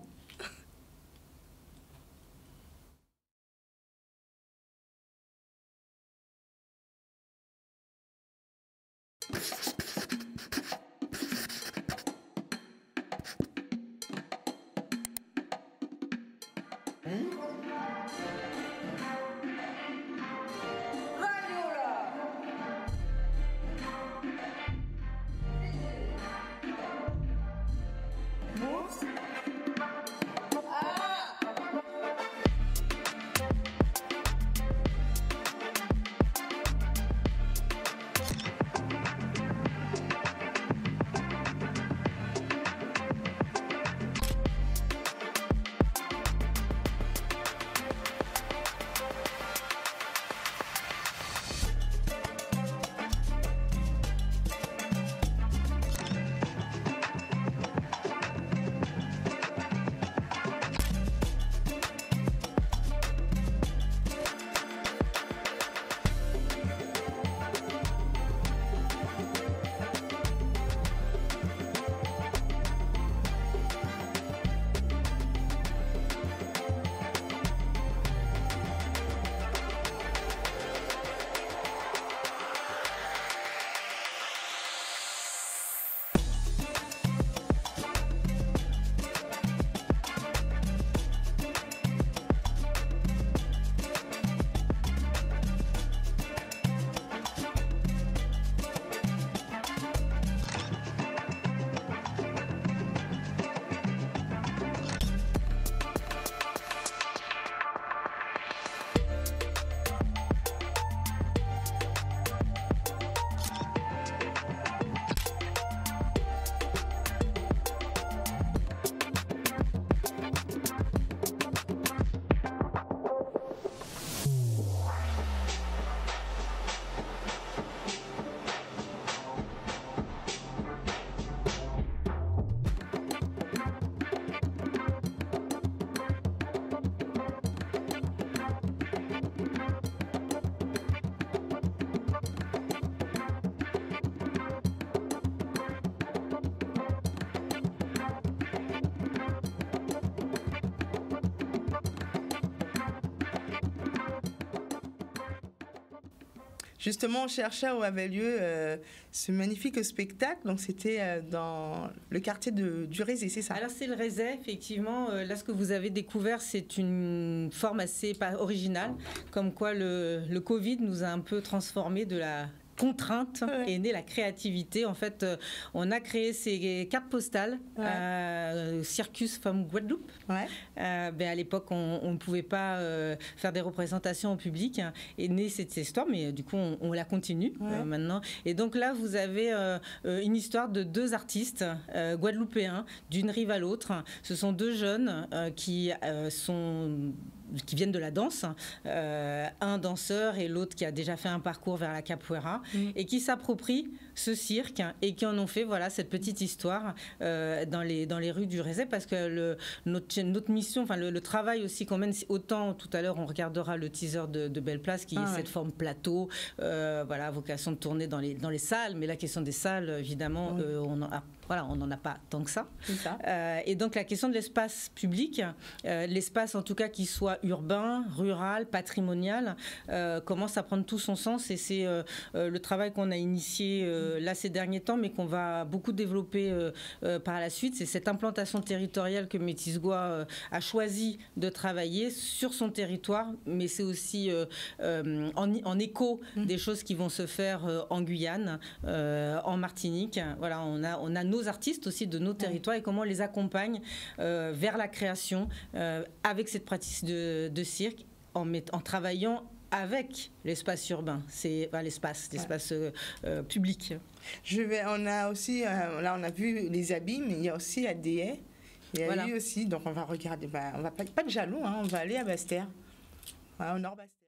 Speaker 1: justement, on cherchait où avait lieu ce magnifique spectacle. Donc, c'était dans le quartier du Rézé, c'est ça?
Speaker 5: Alors, c'est le Rézé, effectivement. Là, ce que vous avez découvert, c'est une forme assez originale, comme quoi le Covid nous a un peu transformé de la contrainte est née la créativité. En fait, on a créé ces cartes postales, Circus from Guadeloupe. À l'époque, on ne pouvait pas faire des représentations au public. Et née cette histoire, mais du coup, on la continue maintenant. Et donc là, vous avez une histoire de deux artistes guadeloupéens, d'une rive à l'autre. Ce sont deux jeunes qui viennent de la danse, un danseur et l'autre qui a déjà fait un parcours vers la capoeira, et qui s'approprient ce cirque et qui en ont fait cette petite histoire dans les rues du Rézé, parce que notre mission, enfin le travail aussi qu'on mène, autant tout à l'heure on regardera le teaser de Belle Place qui est cette forme plateau, vocation de tourner dans les salles, mais la question des salles, évidemment, on n'en a pas tant que ça. Et donc la question de l'espace public, l'espace en tout cas qui soit urbain, rural, patrimonial, commence à prendre tout son sens, et c'est le travail qu'on a initié là ces derniers temps, mais qu'on va beaucoup développer par la suite. C'est cette implantation territoriale que Métis-Gwa a choisi de travailler sur son territoire, mais c'est aussi en écho des choses qui vont se faire en Guyane, en Martinique. Voilà, on a nos artistes aussi de nos territoires et comment on les accompagne vers la création avec cette pratique de cirque en travaillant avec l'espace urbain, c'est l'espace public.
Speaker 1: On a aussi, là on a vu les habits, mais il y a aussi ADA. Il y a lui aussi, donc on va regarder, on va pas de jaloux, on va aller à Basse-Terre, au nord Basse-Terre.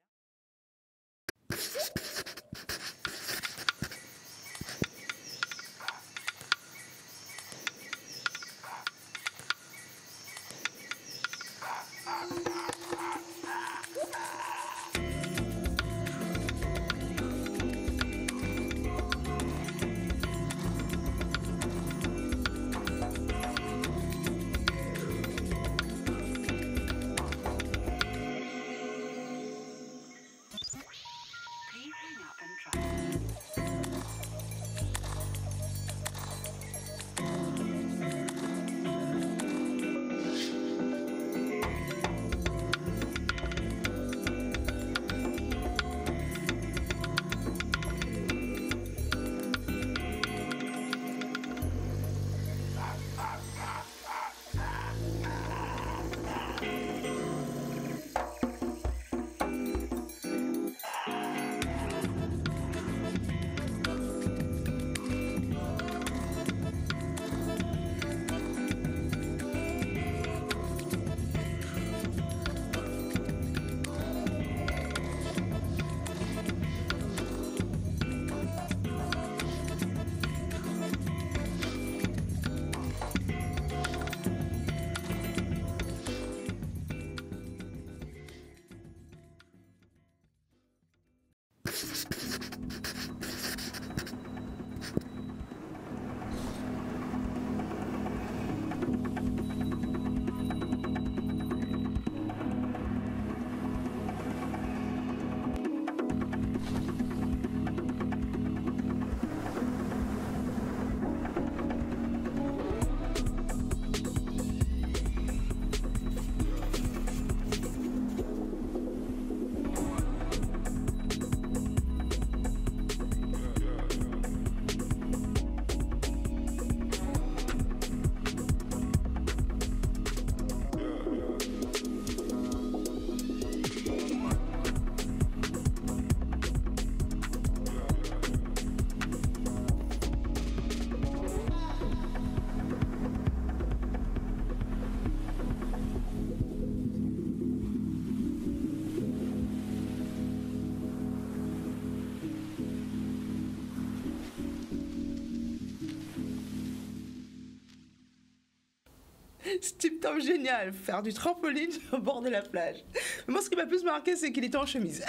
Speaker 1: Ce type d'homme génial, faire du trampoline au bord de la plage. Moi, ce qui m'a plus marqué, c'est qu'il était en chemise.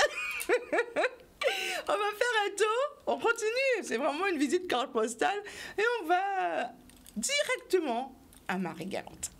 Speaker 1: On va faire un tour, on continue. C'est vraiment une visite carte postale. Et on va directement à Marie-Galante.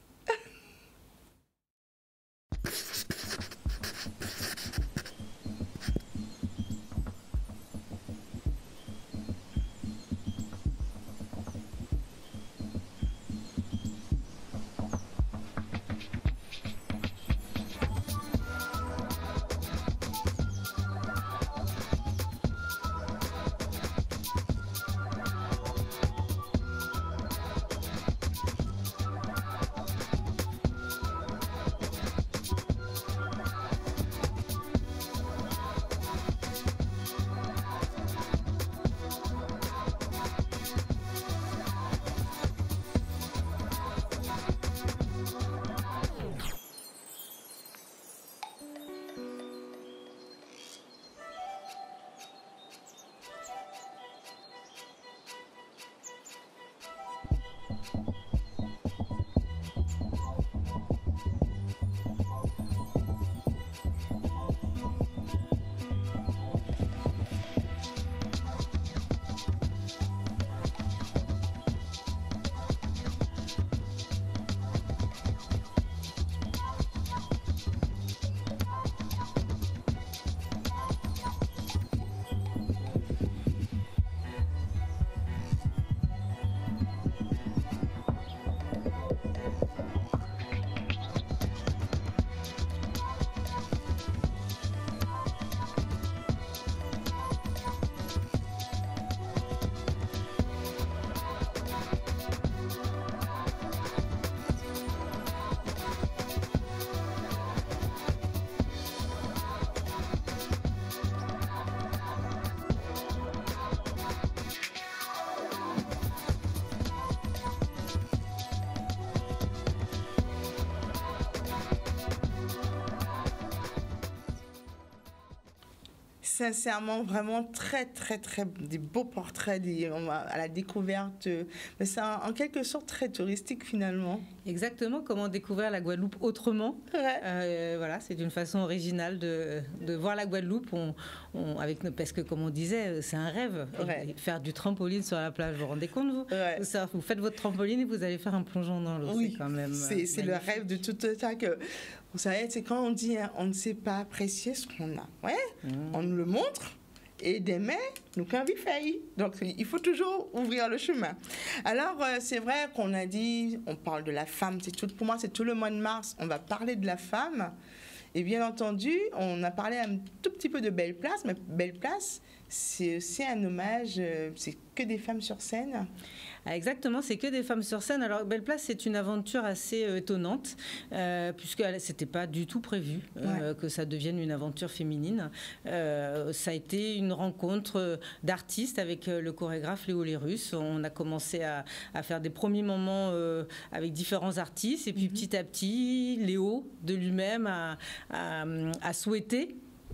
Speaker 1: sincèrement, vraiment très, très, très des beaux portraits à la découverte. Mais c'est en quelque sorte très touristique finalement.
Speaker 5: Exactement, comment découvrir la Guadeloupe autrement.
Speaker 1: Ouais.
Speaker 5: Voilà, c'est une façon originale de voir la Guadeloupe. Parce que comme on disait, c'est un rêve.
Speaker 1: Ouais.
Speaker 5: Faire du trampoline sur la plage, vous vous rendez compte vous?
Speaker 1: Ouais.
Speaker 5: Vous faites votre trampoline et vous allez faire un plongeon dans l'eau.
Speaker 1: Oui,
Speaker 5: c'est quand même
Speaker 1: c'est le rêve de tout ça que vous savez, c'est quand on dit on ne sait pas apprécier ce qu'on a. Ouais, on nous le montre. Et demain, nous quand il fait. Donc, il faut toujours ouvrir le chemin. Alors, c'est vrai qu'on a dit, on parle de la femme. Pour moi, c'est tout le mois de mars. On va parler de la femme. Et bien entendu, on a parlé un tout petit peu de Belle Place. Mais Belle Place, c'est aussi un hommage. C'est que des femmes sur scène.
Speaker 5: Exactement, c'est que des femmes sur scène. Alors, Belle Place, c'est une aventure assez étonnante, puisque c'était pas du tout prévu que ça devienne une aventure féminine. Ça a été une rencontre d'artistes avec le chorégraphe Léo Lérus. On a commencé à faire des premiers moments avec différents artistes, et puis petit à petit, Léo, de lui-même, a souhaité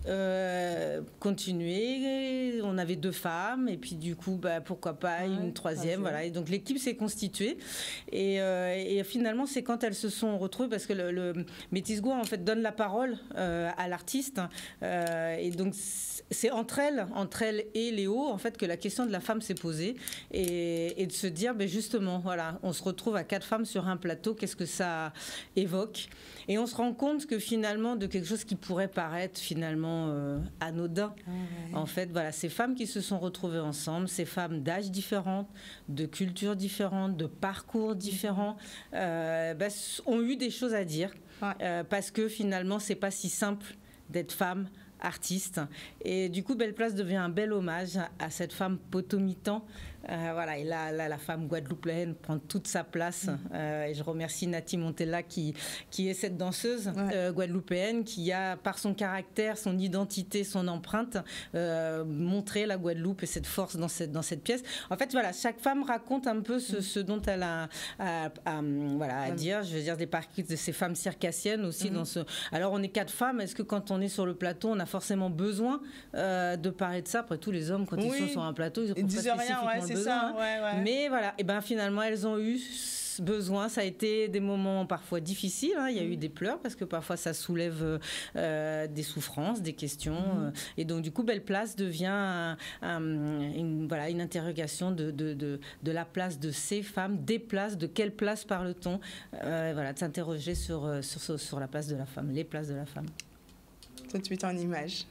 Speaker 5: continuer. On avait 2 femmes et puis du coup pourquoi pas une troisième, voilà. Et donc l'équipe s'est constituée et finalement c'est quand elles se sont retrouvées, parce que le Métis Gwa en fait donne la parole à l'artiste, et donc c'est entre elles et Léo en fait que la question de la femme s'est posée, et de se dire justement voilà, on se retrouve à 4 femmes sur un plateau, qu'est-ce que ça évoque, et on se rend compte que finalement de quelque chose qui pourrait paraître finalement anodin. En fait, voilà, ces femmes qui se sont retrouvées ensemble, ces femmes d'âges différents, de cultures différentes, de parcours différents, ont eu des choses à dire, parce que finalement, c'est pas si simple d'être femme artiste. Et du coup, Belle Place devient un bel hommage à cette femme potomitan. Voilà, et là, la femme guadeloupéenne prend toute sa place. Et je remercie Nati Montella qui est cette danseuse guadeloupéenne qui a, par son caractère, son identité, son empreinte, montré la Guadeloupe et cette force dans cette pièce. En fait, voilà, chaque femme raconte un peu ce dont elle a à dire. Je veux dire, des parties de ces femmes circassiennes aussi. Alors, on est 4 femmes. Est-ce que quand on est sur le plateau, on a forcément besoin de parler de ça? Après, tous les hommes, quand ils sont sur un plateau, ils n'ont pas spécifiquement le besoin. Ça, mais voilà, et finalement, elles ont eu besoin. Ça a été des moments parfois difficiles. Il y a eu des pleurs, parce que parfois, ça soulève des souffrances, des questions. Et donc, du coup, Belle Place devient une interrogation de la place de ces femmes, des places, de quelle place parle-t-on, de s'interroger sur la place de la femme, les places de la femme.
Speaker 1: Tout de suite en image.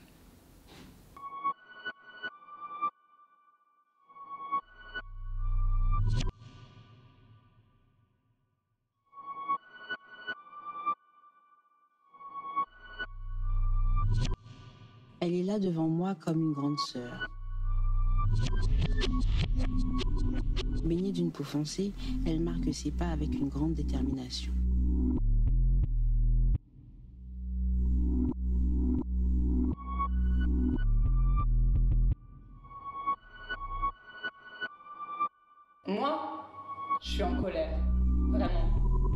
Speaker 8: Elle est là devant moi comme une grande sœur. Baignée d'une peau foncée, elle marque ses pas avec une grande détermination.
Speaker 9: Moi, je suis en colère, vraiment.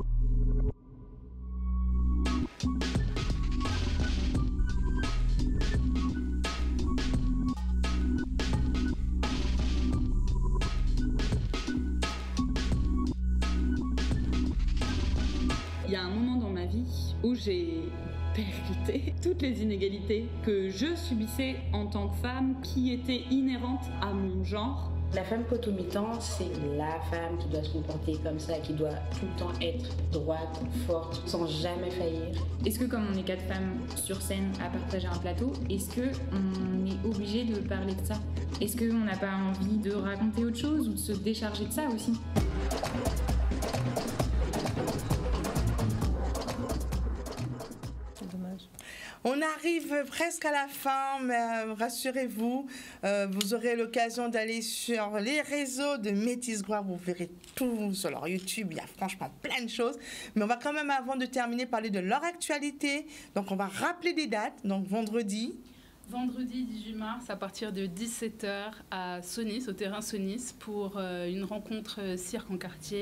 Speaker 9: Il y a un moment dans ma vie où j'ai percuté toutes les inégalités que je subissais en tant que femme, qui étaient inhérentes à mon genre.
Speaker 8: La femme potomitan, c'est la femme qui doit se comporter comme ça, qui doit tout le temps être droite, forte, sans jamais faillir.
Speaker 10: Est-ce que comme on est 4 femmes sur scène à partager un plateau, est-ce qu'on est obligé de parler de ça? Est-ce qu'on n'a pas envie de raconter autre chose ou de se décharger de ça aussi?
Speaker 1: On arrive presque à la fin, mais rassurez-vous, vous aurez l'occasion d'aller sur les réseaux de Métis Gwa. Vous verrez tout sur leur YouTube. Il y a franchement plein de choses. Mais on va quand même, avant de terminer, parler de leur actualité. Donc, on va rappeler des dates. Donc, vendredi
Speaker 6: 18 mars, à partir de 17h à Sonis, au terrain Sonis, pour une rencontre cirque en quartier,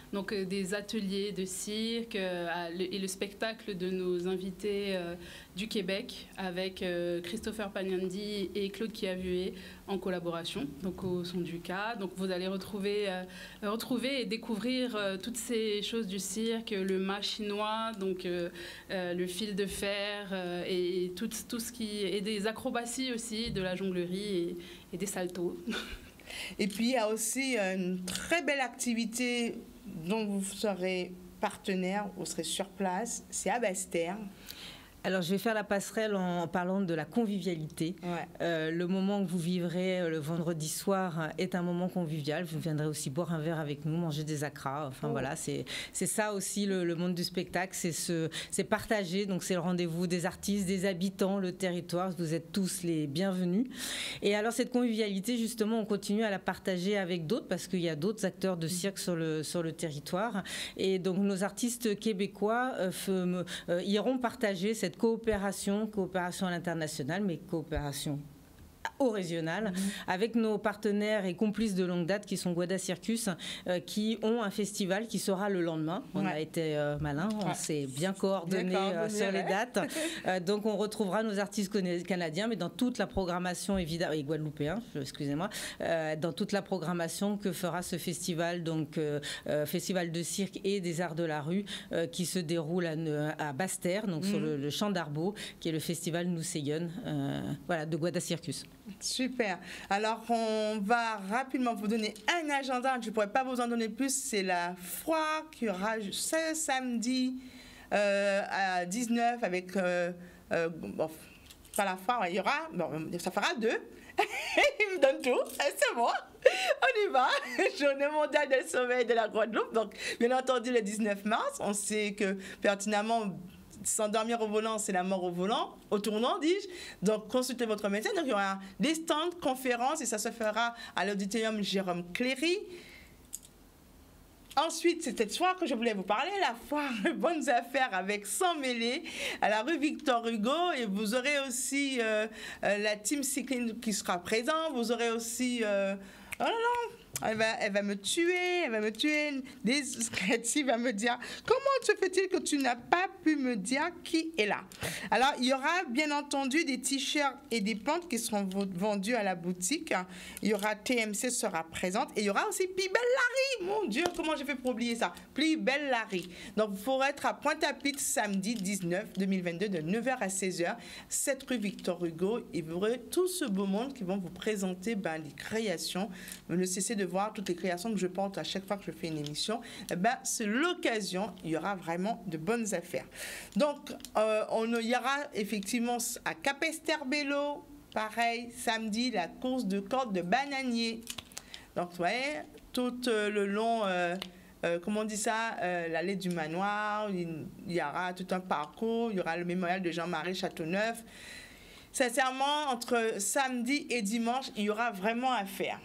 Speaker 6: Donc des ateliers de cirque et le spectacle de nos invités du Québec avec Christopher Pagnandi et Claude Kiavué en collaboration, donc au son du cas. Donc vous allez retrouver et découvrir toutes ces choses du cirque, le mât chinois, donc le fil de fer et tout ce qui et des acrobaties aussi, de la jonglerie et des saltos.
Speaker 1: Et puis il y a aussi une très belle activité dont vous serez partenaire, vous serez sur place, c'est à Basse-Terre.
Speaker 5: Alors, je vais faire la passerelle en parlant de la convivialité. Ouais. Le moment que vous vivrez le vendredi soir est un moment convivial. Vous viendrez aussi boire un verre avec nous, manger des acras. Enfin, voilà, c'est ça aussi le monde du spectacle. C'est partager. Donc, c'est le rendez-vous des artistes, des habitants, le territoire. Vous êtes tous les bienvenus. Et alors, cette convivialité, justement, on continue à la partager avec d'autres parce qu'il y a d'autres acteurs de cirque sur le territoire. Et donc, nos artistes québécois iront partager cette coopération à l'international, mais coopération au régional, avec nos partenaires et complices de longue date qui sont Guada Circus, qui ont un festival qui sera le lendemain. On a été malin, on s'est bien coordonné sur les dates. Donc on retrouvera nos artistes canadiens, mais dans toute la programmation évidemment, et guadeloupéens, excusez-moi, dans toute la programmation que fera ce festival, donc festival de cirque et des arts de la rue, qui se déroule à Basse-Terre, donc sur le Champ d'Arbaud, qui est le festival Nous Seyonne, voilà, de Guada Circus.
Speaker 1: Super. Alors, on va rapidement vous donner un agenda. Je ne pourrais pas vous en donner plus. C'est la foire qui aura ce samedi à 19 avec... bon, pas la foire, il y aura... Bon, ça fera 2. Il me donne tout. C'est bon. On y va. Journée mondiale du sommeil de la Guadeloupe. Donc, bien entendu, le 19 mars, on sait que pertinemment... S'endormir au volant, c'est la mort au volant, au tournant, dis-je. Donc, consultez votre médecin. Donc, il y aura des stands, conférences, et ça se fera à l'auditorium Jérôme Cléry. Ensuite, c'est cette soirée que je voulais vous parler, la foire Bonnes Affaires avec Sans Mêler à la rue Victor Hugo. Et vous aurez aussi la team cycling qui sera présente. Vous aurez aussi... oh là là, elle va me tuer, Des créatifs va me dire, comment se fait-il que tu n'as pas pu me dire qui est là? Alors, il y aura bien entendu des t-shirts et des pentes qui seront vendus à la boutique. Il y aura TMC sera présente et il y aura aussi Plus Belle Larry. Mon Dieu, comment j'ai fait pour oublier ça? Plus Belle Larry. Donc, il faut être à Pointe-à-Pitre samedi 19 2022 de 9h à 16h, 7 rue Victor Hugo. Et vous aurez tout ce beau monde qui vont vous présenter les créations. Ne cessez de voir toutes les créations que je porte à chaque fois que je fais une émission. C'est l'occasion, il y aura vraiment de bonnes affaires. Donc, il y aura effectivement à Capesterre-Bello, pareil, samedi, la course de corde de bananier. Donc, vous voyez, tout le long, comment on dit ça, l'allée du manoir, il y aura tout un parcours, il y aura le mémorial de Jean-Marie Châteauneuf. Sincèrement, entre samedi et dimanche, il y aura vraiment à faire.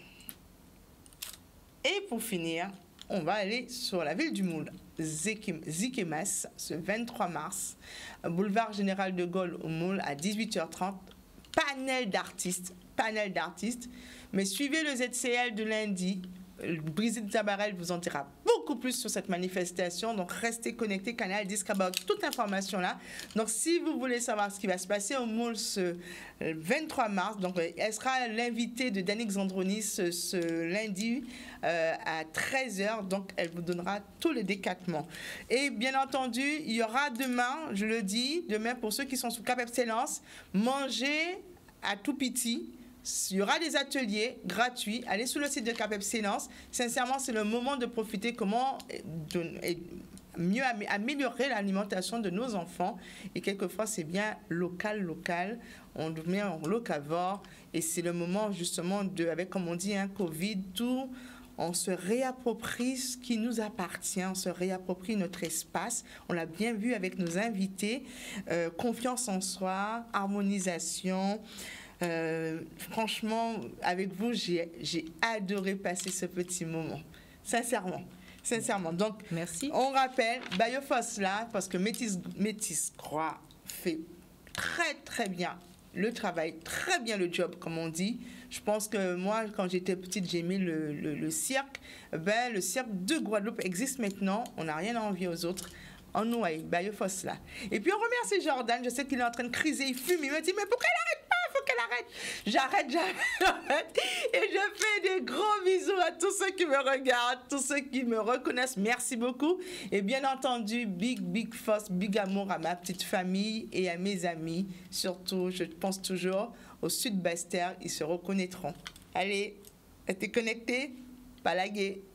Speaker 1: Et pour finir, on va aller sur la ville du Moule, Zikemas, ce 23 mars, boulevard Général de Gaulle au Moule à 18h30, panel d'artistes. Mais suivez le ZCL de lundi. Brigitte Tabarel vous en dira beaucoup plus sur cette manifestation. Donc, restez connectés, Canal Discover, toute information là. Donc, si vous voulez savoir ce qui va se passer au Moule ce 23 mars, donc, elle sera l'invitée de Danick Zandroni ce lundi à 13h. Donc, elle vous donnera tous les décattements. Et bien entendu, il y aura demain, je le dis, demain pour ceux qui sont sous Cap Excellence, manger à tout petit. Il y aura des ateliers gratuits. Allez sur le site de Cap Excellence. Sincèrement, c'est le moment de profiter comment mieux améliorer l'alimentation de nos enfants. Et quelquefois, c'est bien local. On met en locavore. Et c'est le moment, justement, avec, comme on dit, Covid, tout. On se réapproprie ce qui nous appartient. On se réapproprie notre espace. On l'a bien vu avec nos invités. Confiance en soi, harmonisation. Franchement, avec vous, j'ai adoré passer ce petit moment. Sincèrement. Donc, merci. On rappelle, Bayofos là, parce que Métis Croix fait très très bien le travail, très bien le job, comme on dit. Je pense que moi, quand j'étais petite, j'aimais le cirque. Ben, le cirque de Guadeloupe existe maintenant. On n'a rien à envier aux autres. En nous, ben, il faut cela. Et puis, on remercie Jordan. Je sais qu'il est en train de criser, il fume. Il me dit, mais pourquoi il n'arrête pas? Il faut qu'elle arrête. J'arrête. Et je fais des gros bisous à tous ceux qui me regardent, tous ceux qui me reconnaissent. Merci beaucoup. Et bien entendu, big force, big amour à ma petite famille et à mes amis. Surtout, je pense toujours au Sud Bastère. Ils se reconnaîtront. Allez, restez connectés. Pas laguer.